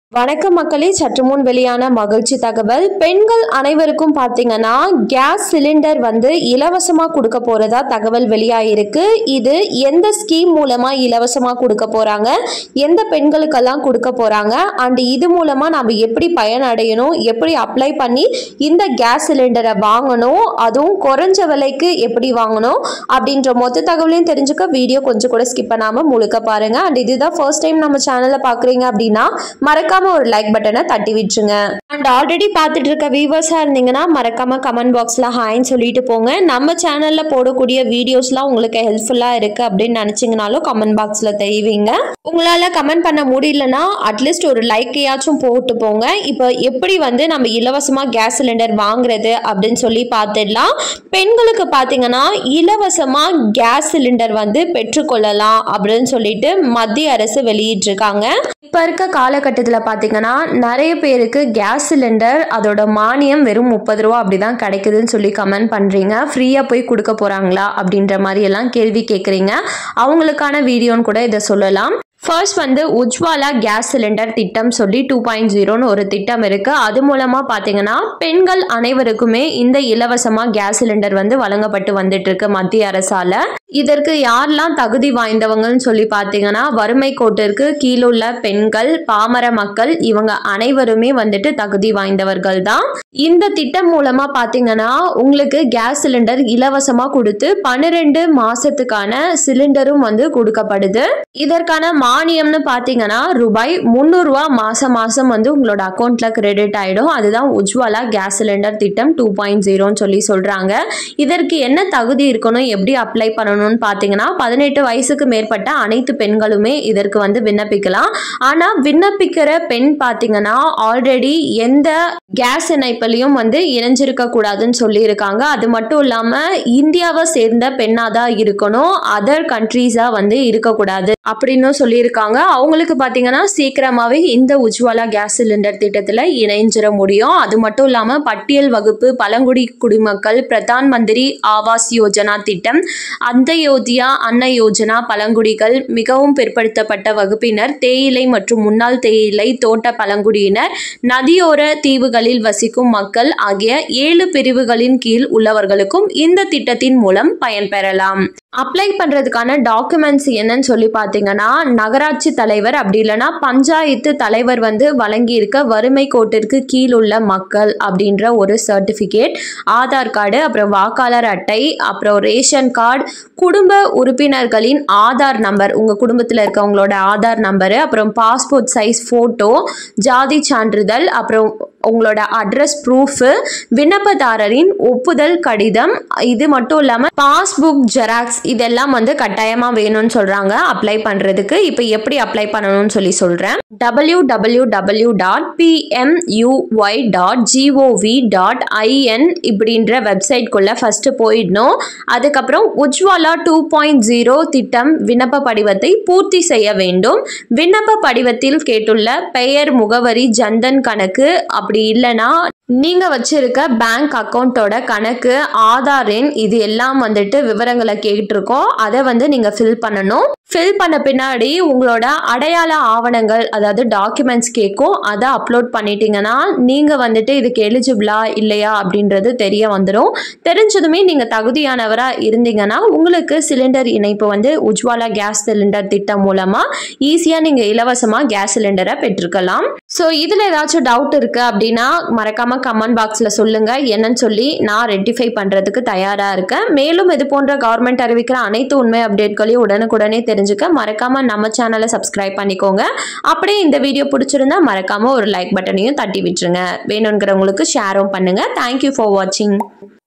வணக்கம் மக்களே, சற்று முன் வெளியான மகிழ்ச்சி தகவல். பெண்கள் அனைவருக்கும் பார்த்தீங்கன்னா கேஸ் சிலிண்டர் இலவசமா கொடுக்க போறதா தகவல் வெளியாயிருக்கு. இது எந்த ஸ்கீம் மூலமா இலவசமா கொடுக்க போறாங்க, எந்த பெண்களுக்கெல்லாம் கொடுக்க போறாங்க, அண்ட் இது மூலமா நம்ம எப்படி பயனடையணும், எப்படி அப்ளை பண்ணி இந்த கேஸ் சிலிண்டரை வாங்கணும், அதுவும் குறைஞ்ச விலைக்கு எப்படி வாங்கணும் அப்படின்ற மொத்த தகவலையும் தெரிஞ்சுக்க வீடியோ கொஞ்சம் கூட ஸ்கிப் பண்ணாம முழுக்க பாருங்க. அண்ட் இதுதான் ஃபர்ஸ்ட் டைம் நம்ம சேனலை பாக்குறீங்க அப்படின்னா மறக்காம ஒரு லைக் பட்டனை தட்டி விட்டுருங்க. அண்ட் ஆல்ரெடி பார்த்துட்டு இருக்க வியூவர்ஸா இருந்தீங்கன்னா மறக்காம கமெண்ட் பாக்ஸ்ல ஹாய்ன்னு சொல்லிட்டு போங்க. நம்ம சேனல்ல போடக்கூடிய வீடியோஸ்லாம் உங்களுக்கு ஹெல்ப்ஃபுல்லா இருக்கு அப்படின்னு நினைச்சீங்கனாலும் கமெண்ட் பாக்ஸ்ல தெரிவிங்க. உங்களால கமெண்ட் பண்ண முடியலன்னா அட்லீஸ்ட் ஒரு லைக்கையாச்சும் போட்டு போங்க. இப்போ எப்படி நம்ம இலவசமா கேஸ் சிலிண்டர் வாங்குறது அப்படின்னு சொல்லி பார்த்துடலாம். பெண்களுக்கு பார்த்தீங்கன்னா இலவசமா கேஸ் சிலிண்டர் பெற்றுக்கொள்ளலாம் அப்படின்னு சொல்லிட்டு மத்திய அரசு வெளியிட்டிருக்காங்க. இப்ப இருக்க காலகட்டத்தில் பார்த்தீங்கன்னா நிறைய பேருக்கு கேஸ் சிலிண்டர் அதோட மானியம் வெறும் 30 ரூபா அப்படிதான் கிடைக்குதுன்னு சொல்லி கமெண்ட் பண்றீங்க. ஃப்ரீயா போய் கொடுக்க போறாங்களா அப்படின்ற மாதிரி எல்லாம் கேள்வி கேட்குறீங்க. அவங்களுக்கான வீடியோன்னு கூட இதை சொல்லலாம். ஃபர்ஸ்ட் உஜ்வாலா கேஸ் சிலிண்டர் திட்டம் சொல்லி 2.0ன்னு ஒரு திட்டம் இருக்கு. அது மூலமா பாத்தீங்கன்னா பெண்கள் அனைவருக்குமே இந்த இலவசமா கேஸ் சிலிண்டர் வழங்கப்பட்டு வந்துட்டு இருக்கு மத்திய அரசால. இதற்கு யாரெல்லாம் தகுதி வாய்ந்தவங்கன்னு சொல்லி பாத்தீங்கன்னா வறுமை கோட்டிற்கு கீழுள்ள பெண்கள், பாமர மக்கள், இவங்க அனைவருமே தகுதி வாய்ந்தவர்கள் தான். இந்த திட்டம் மூலமா பாத்தீங்கன்னா உங்களுக்கு கேஸ் சிலிண்டர் இலவசமா கொடுத்து 12 மாசத்துக்கான சிலிண்டரும் கொடுக்கப்படுது. இதற்கான மானியம்னு பாத்தீங்கன்னா ரூபாய் 300 மாசம் மாசம் உங்களோட அக்கௌண்ட்ல கிரெடிட் ஆயிடும். அதுதான் உஜ்வாலா கேஸ் சிலிண்டர் திட்டம் 2.0ன்னு சொல்லி சொல்றாங்க. இதற்கு என்ன தகுதி இருக்கணும், எப்படி அப்ளை பண்ணணும்னு பாத்தீங்கன்னா 18 வயசுக்கு மேற்பட்ட அனைத்து பெண்களுமே இதற்கு விண்ணப்பிக்கலாம். ஆனா விண்ணப்பிக்கிற பெண் பாத்தீங்கன்னா ஆல்ரெடி எந்த கேஸ் இணைப்பிலையும் இணைஞ்சிருக்க கூடாதுன்னு சொல்லி இருக்காங்க. அது மட்டும் இல்லாம இந்தியாவை சேர்ந்த பெண்ணாதான் இருக்கணும், அதர் கண்ட்ரீஸா இருக்கக்கூடாது அப்படின்னு சொல்லி இருக்காங்க. அவங்களுக்கு பாத்தீங்கன்னா சீக்கிரமாவே இந்த உஜ்வாலா கேஸ் சிலிண்டர் திட்டத்துல இணைஞ்சிட முடியும். அது மட்டும் இல்லாம பட்டியல் வகுப்பு, பழங்குடி குடிமக்கள், பிரதான் மந்திரி ஆவாஸ் யோஜனா திட்டம், அந்தயோதியா அன்ன யோஜனா, பழங்குடிகள், மிகவும் பிற்படுத்தப்பட்ட வகுப்பினர், தேயிலை மற்றும் முன்னாள் தேயிலை தோட்ட பழங்குடியினர், நதியோர தீவுகளில் வசிக்கும் மக்கள் ஆகிய 7 பிரிவுகளின் கீழ் உள்ளவர்களுக்கும் இந்த திட்டத்தின் மூலம் பயன்பெறலாம். அப்ளை பண்றதுக்கான டாக்குமெண்ட்ஸ் என்னன்னு சொல்லி பாத்தீங்கன்னா நகராட்சி தலைவர் அப்படி இல்லைன்னா பஞ்சாயத்து தலைவர் வழங்கி இருக்க வறுமை கோட்டிற்கு கீழ் உள்ள மக்கள் அப்படின்ற ஒரு சர்டிபிகேட், ஆதார் கார்டு, அப்புறம் வாக்காளர் அட்டை, அப்புறம் ரேஷன் கார்டு, குடும்ப உறுப்பினர்களின் ஆதார் நம்பர், உங்க குடும்பத்தில் இருக்கவங்களோட ஆதார் நம்பரு, அப்புறம் பாஸ்போர்ட் சைஸ் போட்டோ, ஜாதி சான்றிதழ், அப்புறம் உங்களோட அட்ரஸ் ப்ரூஃப், விண்ணப்பதாரரின் ஒப்புதல் கடிதம், இது மட்டும் இல்லாம பாஸ்புக் ஜெராக்ஸ், இதெல்லாம் கட்டாயமா வேணும்னு சொல்றாங்க அப்ளை பண்றதுக்கு. இப்போ எப்படி அப்ளை பண்ணணும்னு சொல்லி சொல்றேன். www.pmuy.gov.in இப்படின்ற வெப்சைட்குள்ள ஃபர்ஸ்ட் போயிடணும். அதுக்கப்புறம் உஜ்வாலா 2.0 திட்டம் விண்ணப்ப படிவத்தை பூர்த்தி செய்ய வேண்டும். விண்ணப்ப படிவத்தில் கேட்டுள்ள பெயர், முகவரி, ஜன்தன் கணக்கு, அப்படி இல்லைன்னா நீங்க வச்சிருக்க பேங்க் அக்கௌண்டோட கணக்கு, ஆதார் எண், இது எல்லாம் விவரங்களை கேட்டிருக்கோம். அதை நீங்க ஃபில் பண்ணணும். ஃபில் பண்ண பின்னாடி உங்களோட அடையாள ஆவணங்கள், அதாவது டாக்குமெண்ட்ஸ் கேட்கும். அதை அப்லோட் பண்ணிட்டீங்கன்னா நீங்க இதுக்கு எலிஜிபிளா இல்லையா அப்படின்றது தெரிய வந்துடும். தெரிஞ்சதுமே நீங்க தகுதியானவரா இருந்தீங்கன்னா உங்களுக்கு சிலிண்டர் இணைப்பு உஜ்வாலா கேஸ் சிலிண்டர் திட்டம் மூலமா ஈஸியா நீங்க இலவசமா கேஸ் சிலிண்டரை பெற்றுக்கலாம். ஸோ இதுல ஏதாச்சும் டவுட் இருக்கு அப்படின்னா மறக்காம கமெண்ட் பாக்ஸ்ல சொல்லுங்க. என்னன்னு சொல்லி நான் ரெக்டிஃபை பண்றதுக்கு தயாரா இருக்கேன். மேலும் இது போன்ற கவர்மெண்ட் அறிவிக்கிற அனைத்து உண்மை அப்டேட்களையும் உடனுக்குடனே தெரிஞ்சுக்க மறக்காம நம்ம சேனலை சப்ஸ்கிரைப் பண்ணிக்கோங்க. அப்படியே இந்த வீடியோ பிடிச்சிருந்தா மறக்காம ஒரு லைக் பட்டனையும் தட்டி விட்டுருங்க. வேணுங்கிறவங்களுக்கு ஷேரும் பண்ணுங்க. தேங்க்யூ ஃபார் வாட்சிங்.